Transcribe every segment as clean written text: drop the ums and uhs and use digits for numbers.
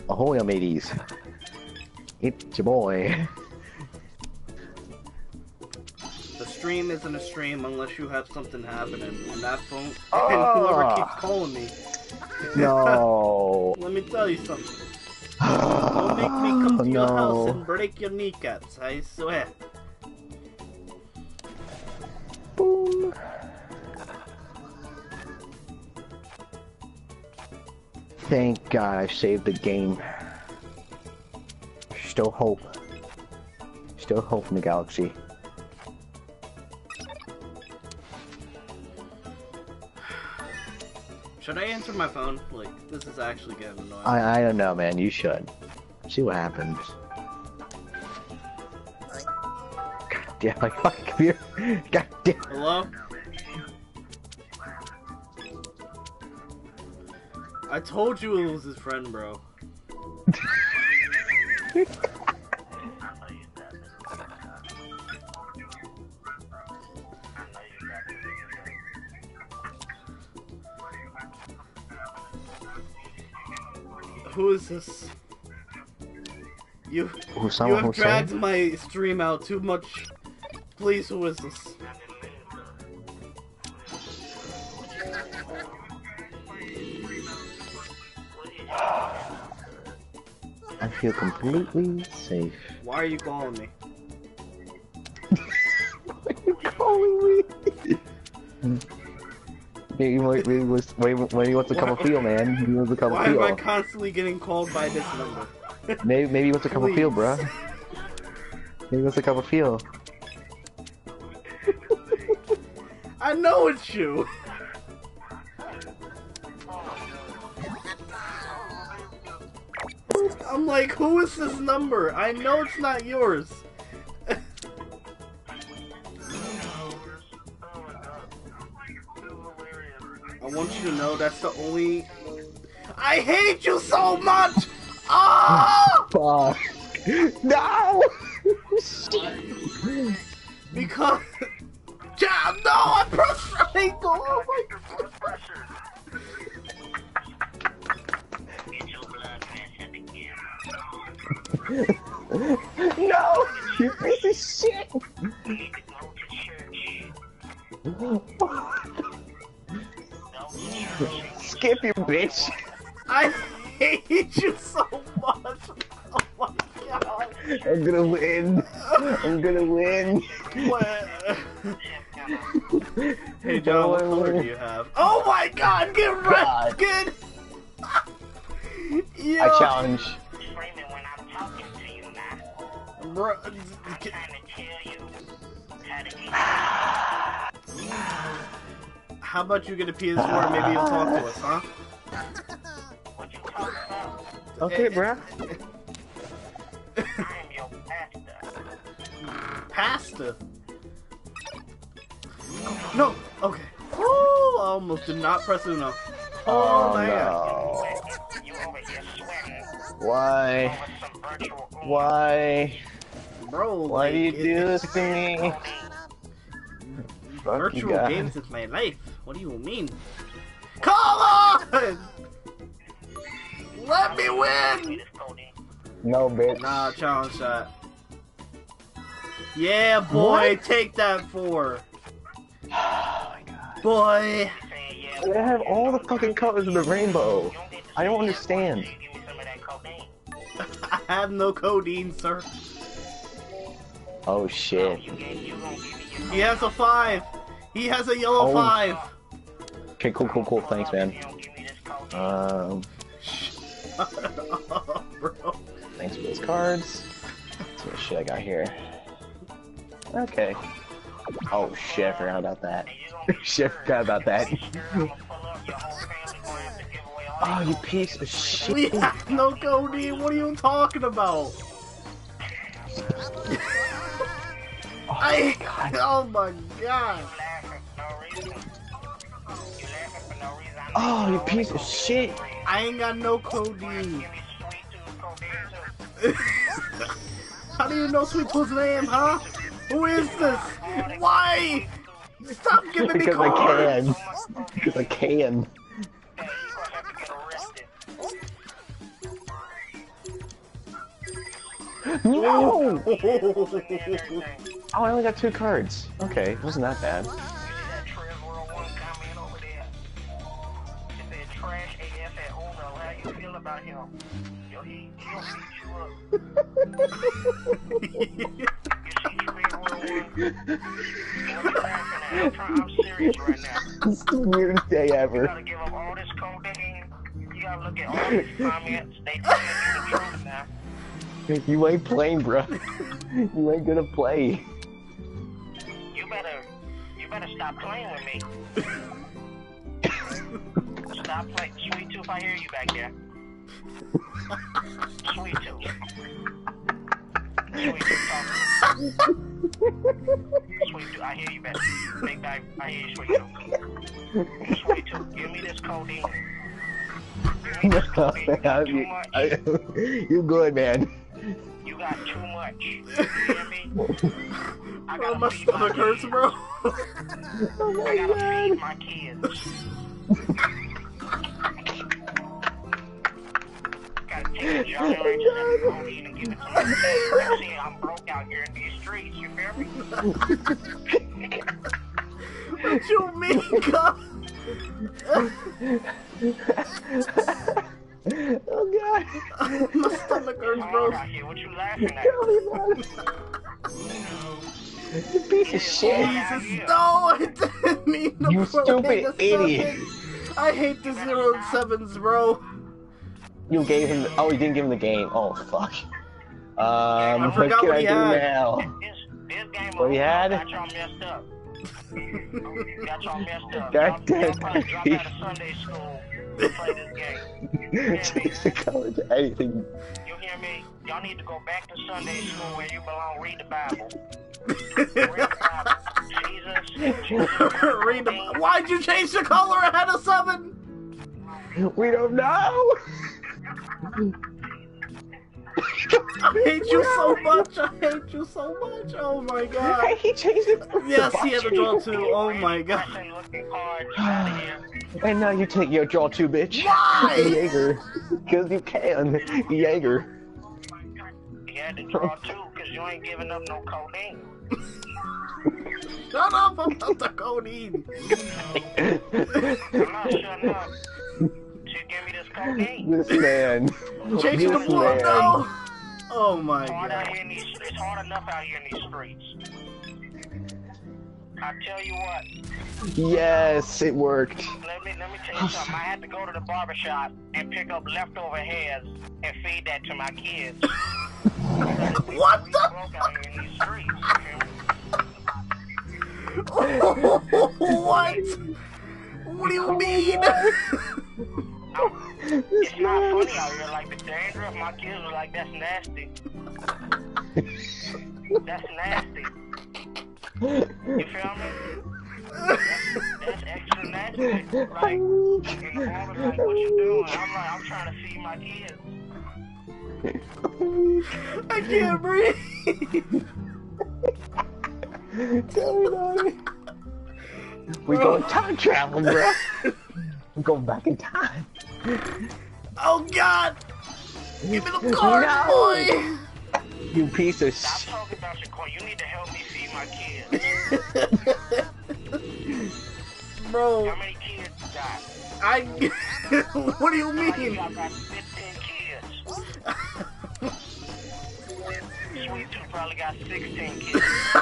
Ahoy, mateys. It's your boy. The stream isn't a stream unless you have something happening. And that phone, and whoever keeps calling me. No. Let me tell you something. Don't make me come to your house and break your kneecaps, I swear. Boom. Thank God I saved the game. Still hope. Still hope in the galaxy. Should I answer my phone? Like, this is actually getting annoying. I don't know, man. You should. See what happens. God damn, my fucking computer. God damn. Hello? I told you it was his friend, bro. Who is this? You have dragged my stream out too much. Please, who is this? I feel completely safe. Why are you calling me? Why are you calling me? Maybe he wants to come and feel, man. He wants to come and feel. Why am I constantly getting called by this number? maybe he wants to come and feel, bruh. Maybe he wants to come and feel. I know it's you! I'm like, who is this number? I know it's not yours. I want you to know that's the only... I hate you so much! Ah! Fuck. No! Because... Yeah, no, I pressed triangle! Oh my god! No! You piece of shit! Skip, you bitch! I hate you so much! Oh my god! I'm gonna win! I'm gonna win! What? Hey John, what color do you have? Oh my god, get red skin! Yo. I challenge. Bro, how about you get a PS4 and maybe you'll talk to us, huh? Okay, bruh. Pasta? No! Okay. Oh, I almost did not press Uno. Oh, man. No. Why? Why? Bro, Why do you do this to me? Virtual games is my life. What do you mean? Come on! Let me win! No, bitch. Nah, challenge shot. Yeah, boy, what? Take that 4. Oh my god. Boy. They have all the fucking colors of the rainbow. I don't understand. I have no codeine, sir. Oh shit. He has a 5. He has a yellow 5. Okay, cool. Thanks, man. Shut up, bro. Thanks for those cards. Let's see what shit I got here. Okay. Oh shit, I forgot about that. Shit, I forgot about that. Oh, you piece of shit. We have no codeine. What are you talking about? Oh my god. Oh, you piece of shit. I ain't got no codeine. How do you know Sweet Tooth's name, huh? Who is this? Why? Stop giving me cards! Because I can. No! Oh, I only got 2 cards. Okay, it wasn't that bad. About him. Yo, he'll beat you up. You see I'm serious right now. It's the weirdest day ever. You gotta give up all this codeine. You gotta look at all these comments. They tell you the truth now. You ain't playing, bro. You ain't gonna play. You better stop playing with me. Stop playing. Sweet Tooth, I hear you back there. Sweet Tooth. Sweet Tooth, talking. Sweet Tooth, I hear you back. Big guy, I hear you, Sweet Tooth. Sweet Tooth, give me this codeine. Give me this codeine. Too much. You good, man. You got too much. You hear me? I gotta my stomach hurts, bro. Oh my I gotta God. feed my kids. Gotta take the Jolly Ranchers and codeine and give it to my kids. See, I'm broke out here in these streets, you feel me? What you mean, God? Oh God. My stomach hurts, bro. Out here, what you laughing at? You piece of shit. Jesus, no, I didn't mean to You play stupid the idiot. 7. I hate the 0 and 7s, bro. You gave him. Oh, you didn't give him the game. Oh fuck. I forgot what can what I he do had. now? This game What he had? got y'all messed up. Got y'all messed up. That Y'all probably drop out of Sunday school to play this game. Change the color to anything. You hear me? Y'all need to go back to Sunday school where you belong. Read the Bible. Read the. Why'd you change the color ahead of 7? We don't know. I hate you so much. I hate you so much. Oh my God. He changed it. Yes, he had to draw 2. Oh my God. And now you take your draw 2, bitch. Why? Jaeger. Because you can. Jaeger. You had to draw 2 because you ain't giving up no codeine. Shut up about the codeine. I'm not shutting up. She give me this codeine. This man. Changing the This blue, man. no. Oh my It's hard out God. here in these, it's hard enough out here in these streets. I tell you what. Yes, it worked. Let me tell you something. I had to go to the barbershop and pick up leftover hairs and feed that to my kids. What We the? broke out here in these streets. What? What do you mean? It's not funny out here. Like the dandruff, my kids were like, "That's nasty. That's nasty." You feel me? That's extra nasty. Like, in the barber's like, "What you doing?" I'm like, "I'm trying to feed my kids." I can't breathe. Tell me about it. We going time traveling, bro. We're going back in time. Oh God! Give me the card, No. boy. You piece of Stop shit. talking about your coin. You need to help me feed my kids. Bro, How many kids you got? what do you You mean? got about 15 kids. Sweet Tooth probably got 16 kids.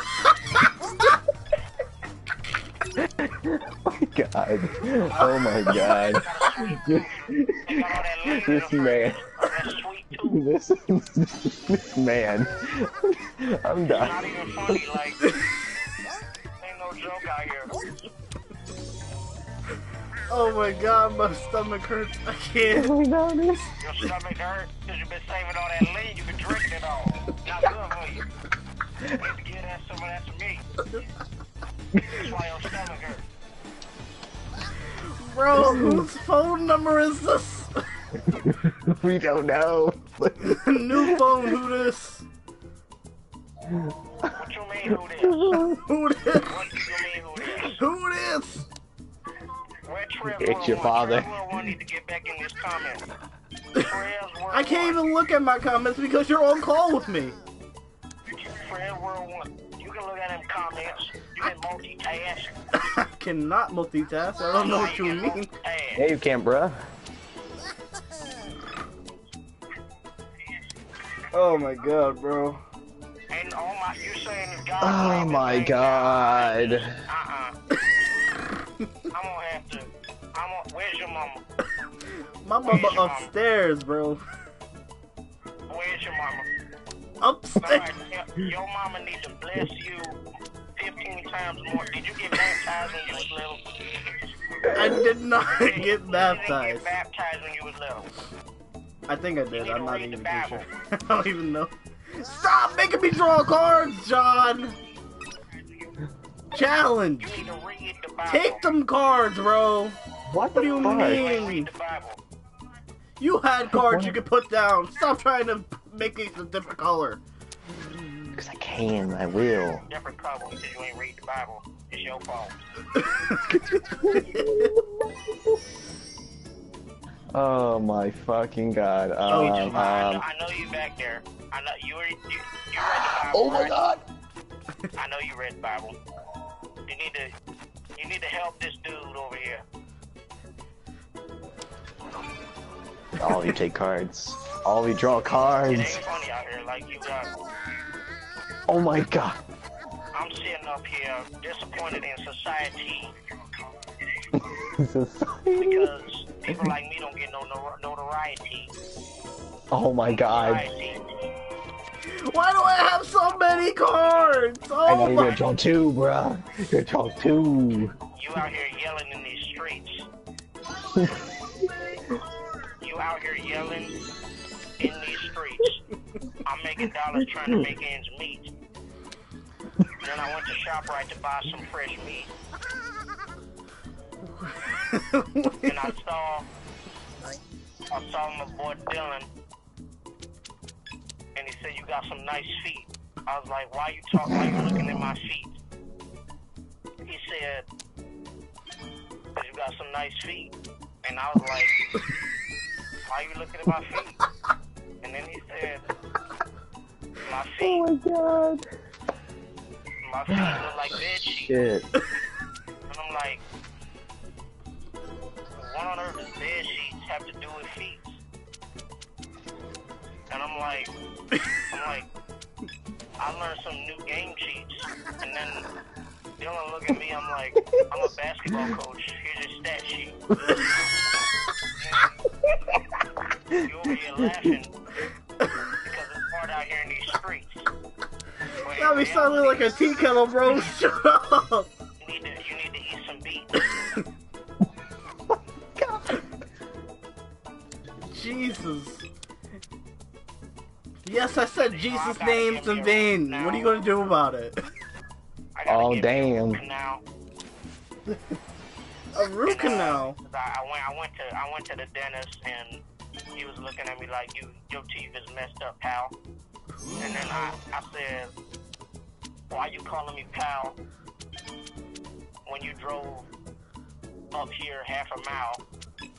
God. Oh my God. This man. This man. I'm done. Not even funny, like, ain't no joke out here. Oh my God, my stomach hurts. I can't. Oh my God. Your stomach hurt because you've been saving all that lean, you've been drinking it all. Not good for you. You need to get that some of that to me. That's why your stomach hurt. Bro, whose phone number is this? We don't know. New phone, who this? What you mean, who this? Who this? What do you mean, who this? Who this? Where Trev It's your 101? father. Trev 101 need to get back in this comment. I can't even look at my comments because you're on call with me. Fred World 1. You can look at them comments. You can multitask. I cannot multitask. I don't know what you mean. Yeah, you can, bruh. Oh my god, bro. And you saying God. Oh my god. I'm gonna have to. Where's your mama? My mama upstairs, bro. Where's your mama? Upstairs. Your mama needs to bless you 15 times more. Did you get baptized when you was little? I did not get baptized. You didn't get baptized when you was little. I think I did. I'm not even sure. I don't even know. Stop making me draw cards, John! Challenge! You need to read the Bible. Take them cards, bro! What do you mean? You had cards you could put down. Stop trying to make it a different color. Because I can, I will. Different color because you ain't read the Bible. It's your fault. Oh my fucking god. I know you back there. I know you read the Bible. Oh my right? god! I know you read the Bible. You need to help this dude over here. All of you take cards. All of you draw cards. It ain't funny out here like you got. Oh my god. I'm sitting up here disappointed in society. Because people like me don't get no notoriety. Oh my god. Why do I have so many cards? Oh I know you're gonna draw two, bruh. You're gonna draw two. You out here yelling in these streets. You out here yelling in these streets. I'm making dollars trying to make ends meet. Then I went to ShopRite to buy some fresh meat. And I saw my boy Dylan, and he said, "You got some nice feet." I was like, "Why you looking at my feet?" He said, "'Cause you got some nice feet." And I was like, "Why you looking at my feet?" And then he said, "My feet." Oh my god. My feet look like bed sheets. Shit. And I'm like, what on earth does bed sheets have to do with feet? And I'm like, I learned some new game cheats. And then Dylan look at me, I'm like, I'm a basketball coach. Here's your stat sheet. You over here laughing because it's hard out here in these streets. Got me sounding like a tea kettle, bro. Shut up. You need to eat some beets. God. Jesus. Yes, I said Jesus' names in vain. What are you gonna do about it? Oh damn. A root canal. I went to the dentist and he was looking at me like your teeth is messed up, pal. And then I said, why you calling me pal when you drove up here half a mile?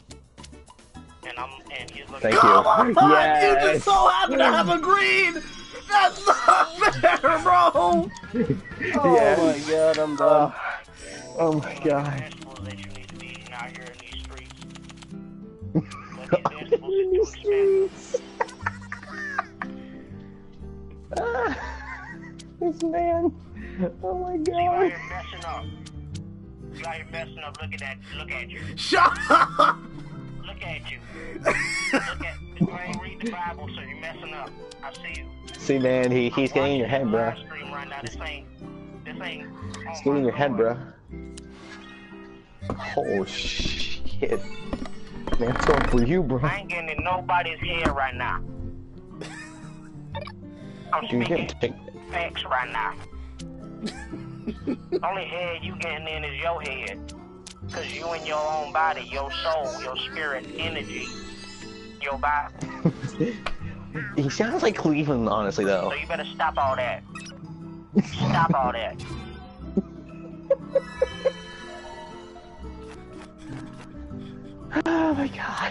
And he's looking. Thank Come on, you. yes. You Yes. just so happen to have a green. That's not fair, bro. Oh Yes. my god, I'm done. Oh my god. Vegetables that you need to be eating out here in these streets. But these vegetables are too expensive. This man. Oh my You out god. here messing up. You out here messing up. Look at you. Shut up. Look at you. You ain't read the Bible, so you're messing up. I see you. See, man, he's getting in your head, bro. Right now. This ain't. It's getting in your head, bro. Oh shit. Man, it's going for you, bro. I ain't getting in nobody's head right now. I'm speaking facts right now. Only head you getting in is your head. Cause you in your own body, your soul, your spirit, energy, your body. He sounds like Cleveland, honestly, though. So you better stop all that. Stop all that. Oh my god.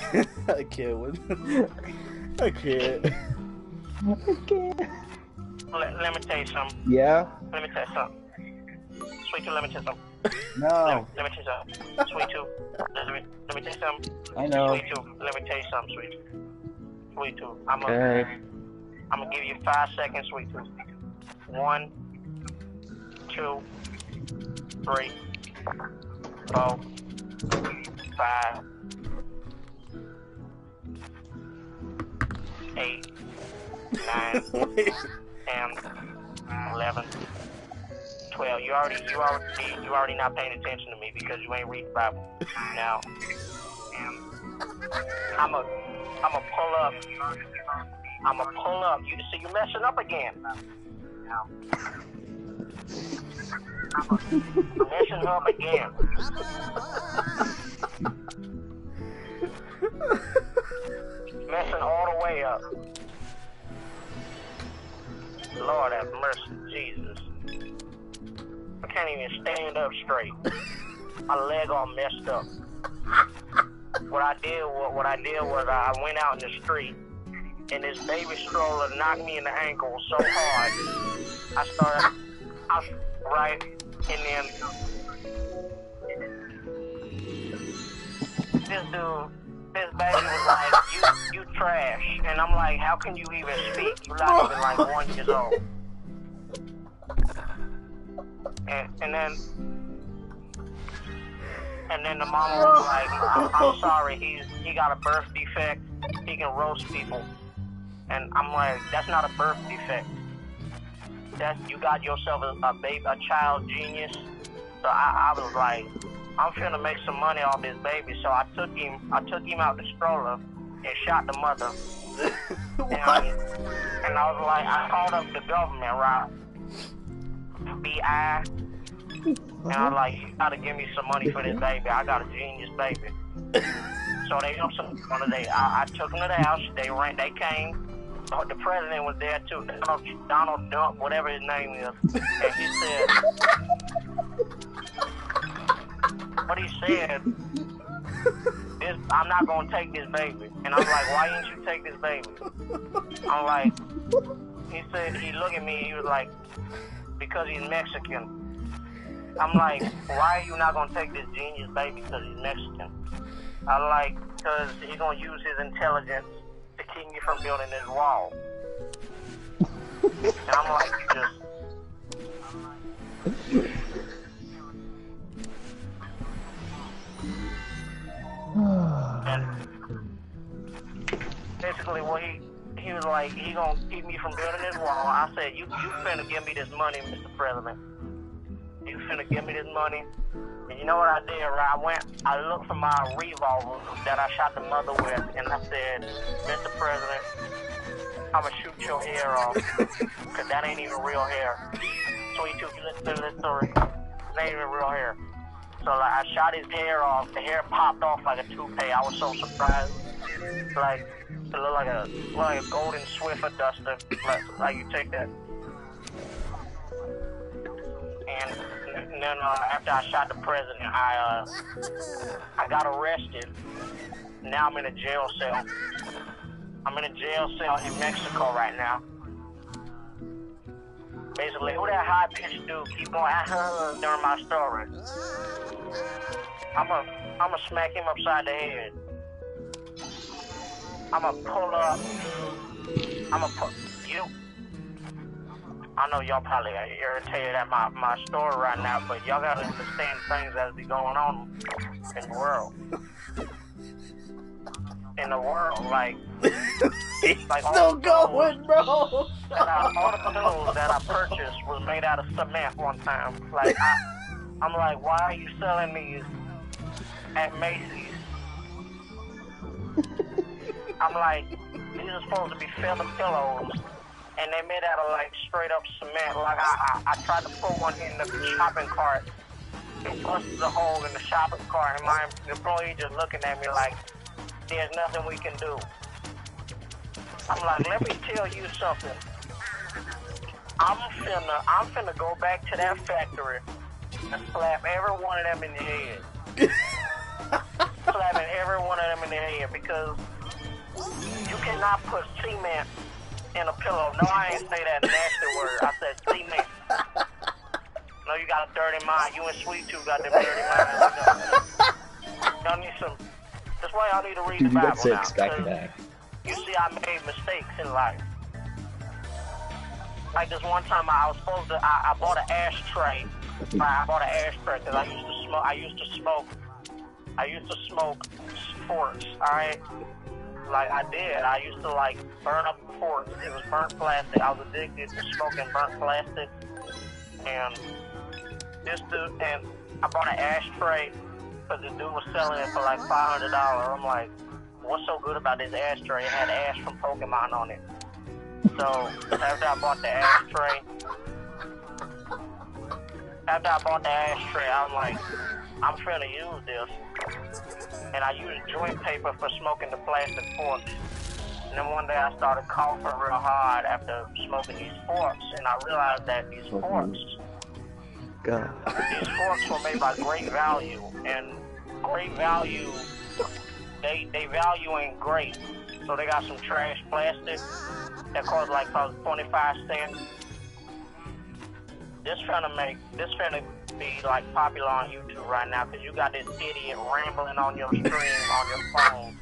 I can't win. I can't. I can't. let me tell you something. Yeah? Let me tell you something. Sweet tooth, let me tell you something. No. Let me tell you something. Sweet tooth, let me tell you something. I know. Sweet tooth, let me tell you something, sweet tooth. Sweet tooth, I'm gonna give you 5 seconds, sweet tooth. 1, 2, 3, 4, 5, 8, 9, 10, 11, 12. You already not paying attention to me because you ain't read the Bible. Now, I'ma pull up. You see, you messing up again. You're messing up again. Messing all the way up. Lord have mercy, Jesus. I can't even stand up straight. My leg all messed up. What I did was I went out in the street, and this baby stroller knocked me in the ankle so hard. I right, and then this baby was like, you trash. And I'm like, how can you even speak? You're not even like 1 year old. And then the mama was like, I'm sorry, he got a birth defect. He can roast people. And I'm like, that's not a birth defect. You got yourself a child genius. So I was like, I'm finna make some money off this baby. So I took him out the stroller and shot the mother. and I was like, I called up the government, right? BI. And I was like, you gotta give me some money for this baby. I got a genius baby. So they I took them to the house. They came. The president was there too. Donald Dump, whatever his name is. And he said, what he said is, I'm not gonna take this baby. And I'm like, why didn't you take this baby? I'm like, he said, he looked at me, he was like, because he's Mexican. I'm like, why are you not gonna take this genius baby because he's Mexican? I'm like, because he's gonna use his intelligence to keep me from building this wall. And I'm like, and basically what he was like, he gonna keep me from building this wall. I said, you finna give me this money, Mr. President. You finna give me this money. And you know what I did, right? I looked for my revolver that I shot the mother with, and I said, Mr. President, I'ma shoot your hair off, cause that ain't even real hair. Sweet tooth, listen to this story. It ain't even real hair. So like, I shot his hair off, the hair popped off like a toupee. I was so surprised. Like, it looked like a golden Swiffer duster. Like you take that. And then after I shot the president, I got arrested. Now I'm in a jail cell. I'm in a jail cell in Mexico right now. Basically, who that high-pitched dude keep going during my story? I'ma smack him upside the head. I'ma pull up. You. I know y'all probably are irritated at my story right now, but y'all gotta understand things that be going on in the world. Like still going, bro. All the clothes that I purchased was made out of cement one time. Like I'm like, why are you selling these at Macy's? I'm like, these are supposed to be feather pillows, and they made out of like straight up cement. Like I tried to put one in the shopping cart, and busted a hole in the shopping cart, and my employee just looking at me like, there's nothing we can do. I'm like, let me tell you something. I'm finna go back to that factory and slap every one of them in the head. Slapping every one of them in the head, because you cannot put cement in a pillow. No, I ain't say that nasty word. I said cement. No, you got a dirty mind. You and Sweet Tooth got them dirty minds. Y'all need some. That's why y'all need to read the Bible now. Back to back. You see, I made mistakes in life. Like this one time, I was supposed to. I bought an ashtray. I bought an ashtray because I used to smoke. I used to smoke forks. All right. Like I did. I used to like burn up the forks. It was burnt plastic. I was addicted to smoking burnt plastic. And this dude, and I bought an ashtray because the dude was selling it for like $500. I'm like, what's so good about this ashtray? It had ash from Pokemon on it. So after I bought the ashtray, I'm like, I'm finna use this. And I used joint paper for smoking the plastic forks. And then one day I started coughing real hard after smoking these forks, and I realized that these forks were made by Great Value, and Great Value, they value in great. So they got some trash plastic that costs like about 25 cents. This finna be like popular on YouTube right now because you got this idiot rambling on your stream on your phone.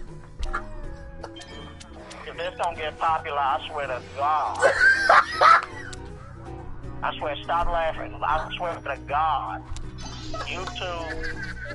If this don't get popular, I swear to God. I swear, stop laughing. I swear to God. YouTube.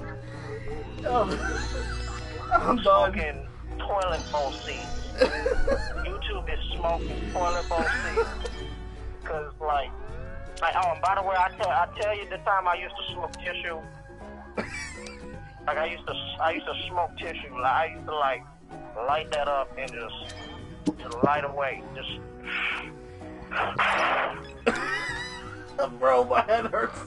I'm smoking toilet bowl seats. YouTube is smoking toilet bowl seats. Cause like, oh, and by the way, I tell you the time I used to smoke tissue. Like I used to smoke tissue. Like I used to like light that up and just light away. Just. Bro, my head hurts.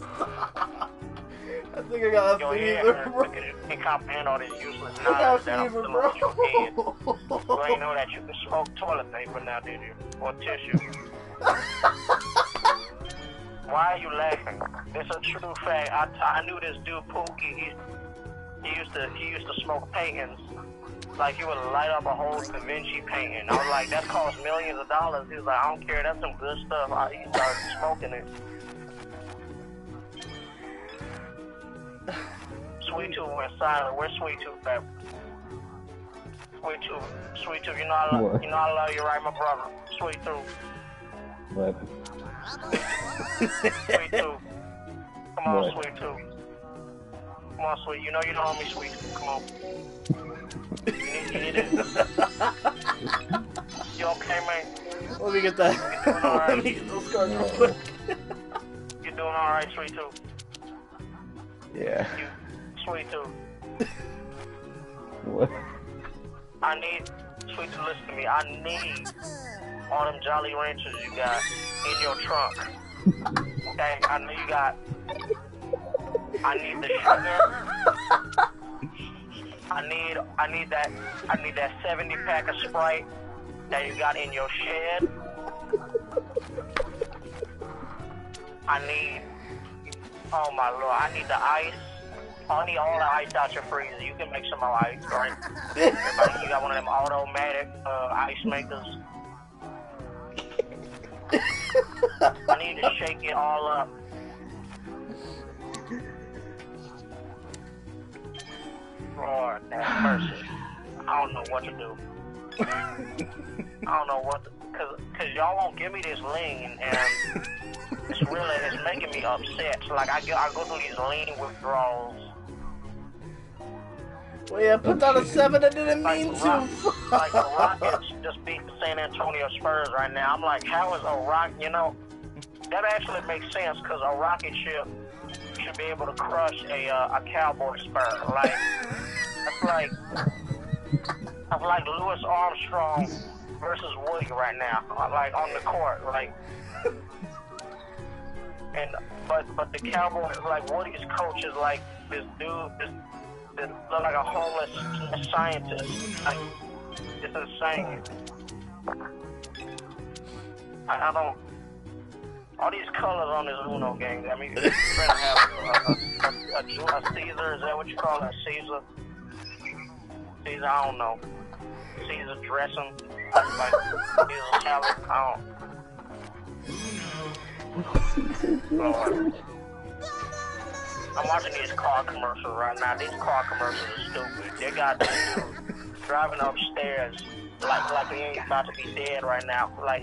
I think I got a fever, bro. You can't comprehend all this useless knowledge that I'm filling with your head. You ain't know that you can smoke toilet paper now, did you? Or tissue. Why are you laughing? It's a true fact. I knew this dude Pookie. He used to smoke paintings. Like he would light up a whole Da Vinci painting. I was like, that costs millions of dollars. He was like, I don't care. That's some good stuff. He started smoking it. Sweet Tooth went silent. Where's Sweet Tooth at? Sweet Tooth. You know I love you, right, my brother? Sweet Tooth. What? Sweet Tooth. Come on, what? Sweet Tooth. Come on, Sweet. You know you don't owe me, Sweet Tooth. Come on. You need it. You okay, man? Let me get that. Right? Let me get those cards real quick. You doing alright, Sweet Tooth? Yeah. Sweet Tooth. What? I need, Sweet Tooth, listen to me. I need all them Jolly Ranchers you got in your trunk. Okay? I know you got. I need the sugar. I need that 70 pack of Sprite that you got in your shed. I need, oh my Lord, I need the ice. I need all the ice out your freezer. You can make some more ice, right? Everybody, you got one of them automatic ice makers. I need to shake it all up. Lord, have mercy. I don't know what to do. I don't know what to, cause y'all won't give me this lean, and it's making me upset. So like I go through these lean withdrawals. Well, yeah, put down a 7. I didn't mean to. Like the Rockets just beat the San Antonio Spurs right now. I'm like, how is a rock? You know, that actually makes sense because a rocket ship should be able to crush a cowboy spur. Like that's like Louis Armstrong versus Woody right now, like on the court, like. And but the Cowboys, like Woody's coach is like this dude, this look like a homeless scientist. Like it's insane. I don't. All these colors on this Uno game. I mean, you're trying to have a Caesar. Is that what you call it? Caesar? Caesar, I don't know. Caesar dressing, like Caesar salad. Lord. I'm watching these car commercials right now. These car commercials are stupid. They got this dude driving upstairs like he ain't about to be dead right now. Like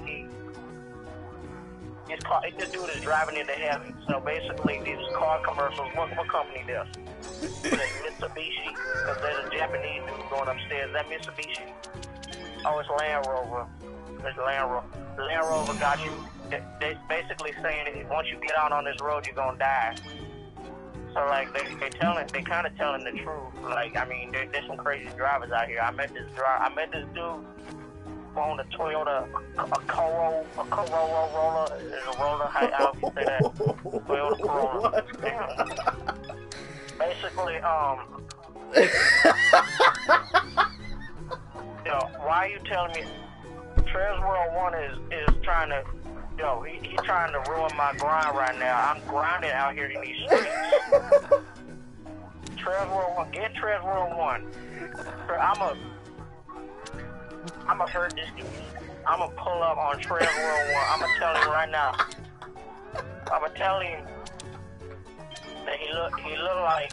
this dude is driving into heaven. So basically, these car commercials. What company does? Mitsubishi, because there's a Japanese dude going upstairs. Is that Mitsubishi? Oh, it's Land Rover. It's Land Rover. Land Rover got you. They basically saying that once you get out on this road, you're gonna die. So like they kind of telling the truth. Like I mean, there's some crazy drivers out here. I met this dude on the Toyota, a Corolla. Is a roller. How do you say that? Toyota Corolla. Basically, yo, why are you telling me Trez World 1 is trying to, yo, he's trying to ruin my grind right now. I'm grinding out here in these streets. Trez World 1, get Trez World 1. I'ma hurt this dude. I'ma pull up on Trez World 1. I'ma tell him right now. I'ma tell him that he look like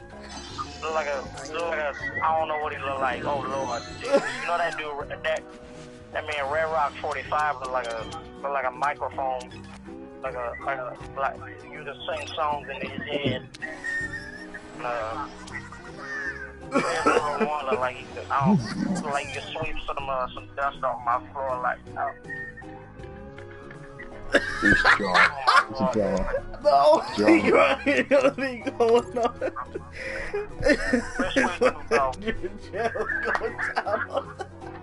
a, I don't know what he look like. Oh Lord, Jesus. You know that dude, that man RedRock45 look like a microphone, like you just sing songs in his head. Look like he could, look like you could sweep some dust off my floor like. He's strong. No, you ain't anything going on. Your channel going down.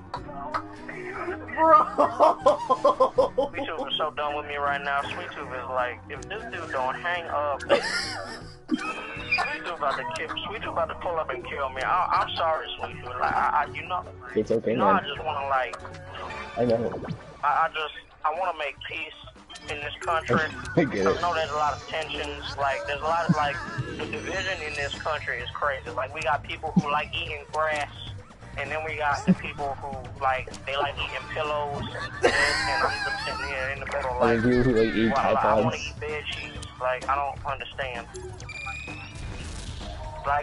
Bro! Sweet Tooth is so done with me right now. Sweet Tooth is like, if this dude don't hang up, Sweet Tooth about to pull up and kill me. I'm sorry, Sweet Tooth. Like, you know, it's okay, man. man. I just want to like. I know. I want to make peace in this country. I get it. I know there's a lot of tensions. Like, there's a lot of like the division in this country is crazy. Like, we got people who like eating grass. And then we got the people who they like eating pillows and I'm just sitting here in the middle like, people who like eat I iPods. want to eat bed sheets. Like, I don't understand. Like,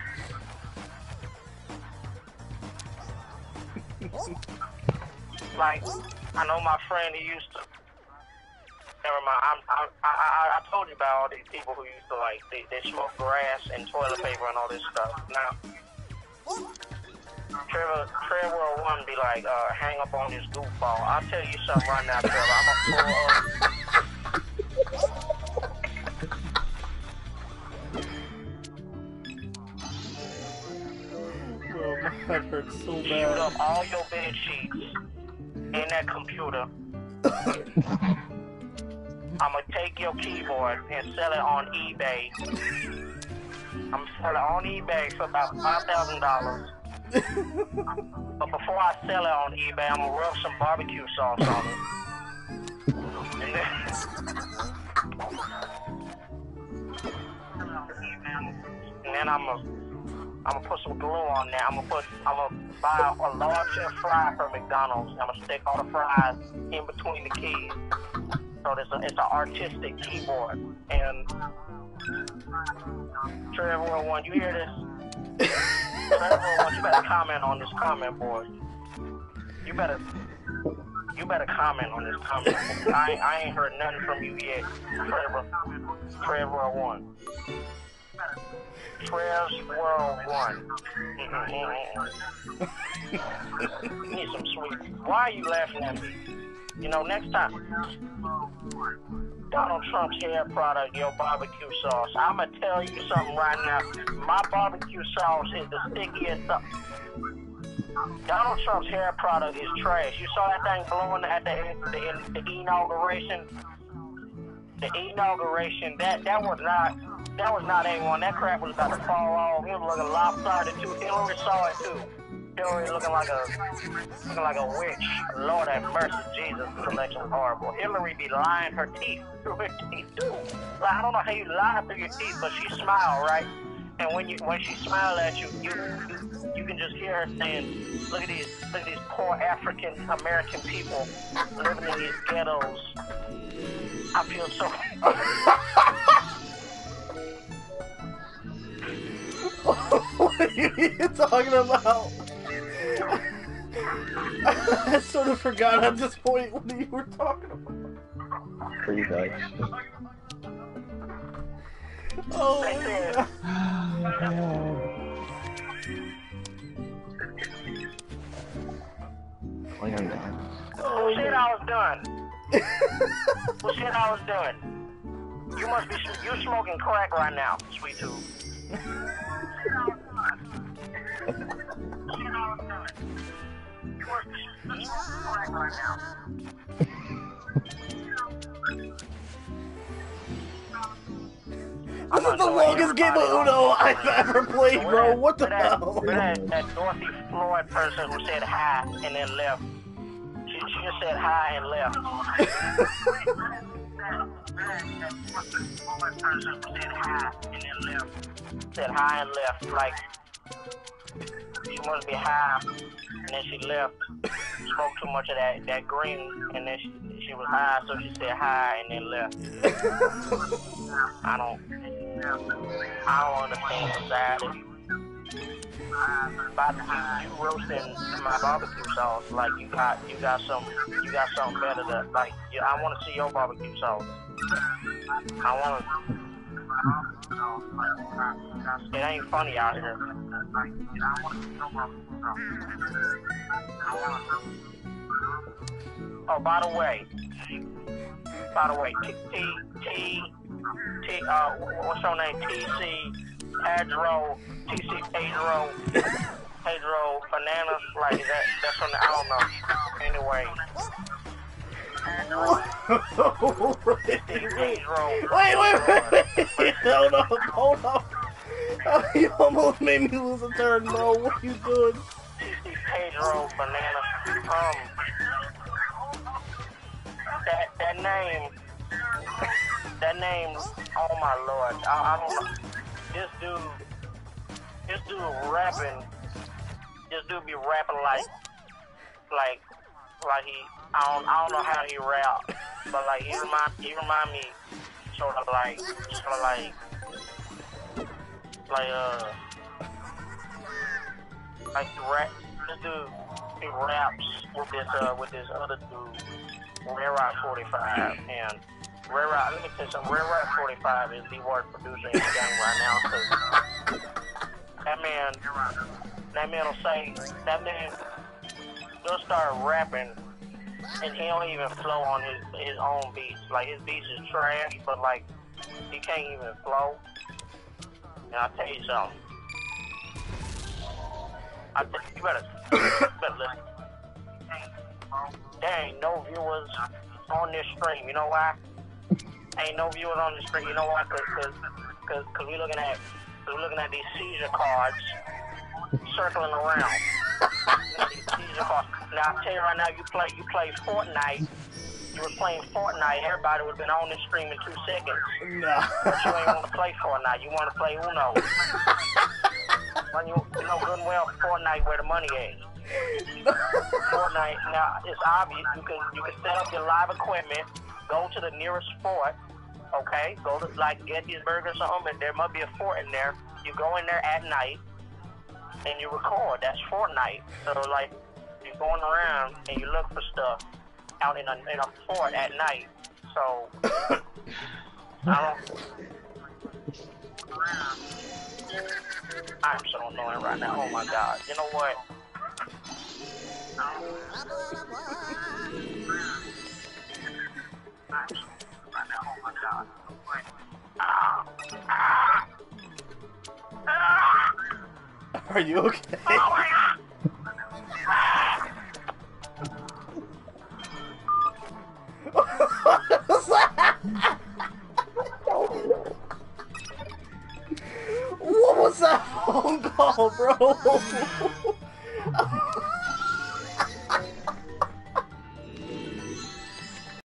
I know my friend, he used to. Never mind. I told you about all these people who used to they smoke grass and toilet paper and all this stuff. Now. Trevor World 1 be like, hang up on this goofball. I'll tell you something right now, Trevor. I'm gonna pull up. Bro, my head hurts so Shoot bad. up all your bed sheets in that computer. I'm gonna take your keyboard and sell it on eBay. I'm gonna sell it on eBay for about $5,000. But before I sell it on eBay, I'm gonna rub some barbecue sauce on it. And then I'm gonna put some glue on there. I'm gonna buy a large fry from McDonald's. I'm gonna stick all the fries in between the keys. So it's an artistic keyboard. And Trevor 1, you hear this? You better comment on this comment board. You better comment on this comment board. I ain't heard nothing from you yet. Trevor 1. Trez World 1. You need some sweet. Why are you laughing at me? You know, next time, Donald Trump's hair product, your barbecue sauce. I'ma tell you something right now. My barbecue sauce is the stickiest stuff. Donald Trump's hair product is trash. You saw that thing blowing at the inauguration. The inauguration. That was not A1. That crap was about to fall off. He was looking lopsided too. Hillary saw it too. Hillary looking like a witch. Lord have mercy, Jesus. This election was horrible. Hillary be lying her teeth through her teeth too. Like, I don't know how you lie through your teeth, but she smiled, right? And when she smiles at you, you can just hear her saying, look at these poor African American people living in these ghettos. I feel so What are you talking about? I sort of forgot at this point what you were talking about. Pretty much. Oh, yeah. Oh, I'm done. Who said I was done? Who said I was done? You must be, you smoking crack right now, sweet tooth. This is the longest game of Uno I've ever played, bro. What the hell? That Dorothy Floyd person who said hi and then left. She just said hi and left. Said hi and left. Like, she must be high, and then she left. Smoked too much of that green, and then she was high, so she said hi and then left. I don't understand society. But you roasting my barbecue sauce like you got something better to like. I want to see your barbecue sauce. I want to. It ain't funny out here. Oh, by the way, what's your name? Pedro Bananas, like that's from the, I don't know. Anyway. Wait. Hold on. You almost made me lose a turn, bro. What are you doing? Pedro Bananas. That name, oh my lord, I don't know. This dude rapping. This dude be rapping like he. I don't know how he rap, but like he remind me sort of like he rap. This dude, he raps with this other dude, RedRock45, and RedRock. Let me tell you something. RedRock45 is the worst producer in the game right now. Cause that man will say, that man will start rapping, and he don't even flow on his own beats. Like his beats is trash, but like he can't even flow. And I'll tell you something. You better listen. There ain't no viewers on this stream. You know why? Ain't no viewers on the stream. You know why? Cause we looking at these seizure cards circling around. Seizure cards. Now I tell you right now, you play Fortnite. You were playing Fortnite. Everybody would have been on this stream in 2 seconds. No. But you ain't want to play Fortnite. You want to play Uno. When you know good and well Fortnite where the money is. Fortnite, now it's obvious. You can set up your live equipment, go to the nearest fort, okay? Go to like Gettysburg or something, and there might be a fort in there. You go in there at night and you record. That's Fortnite. So like you're going around and you look for stuff out in a fort at night. So I'm so annoying right now. Oh my god. You know what? Are you okay? What was that phone call, bro?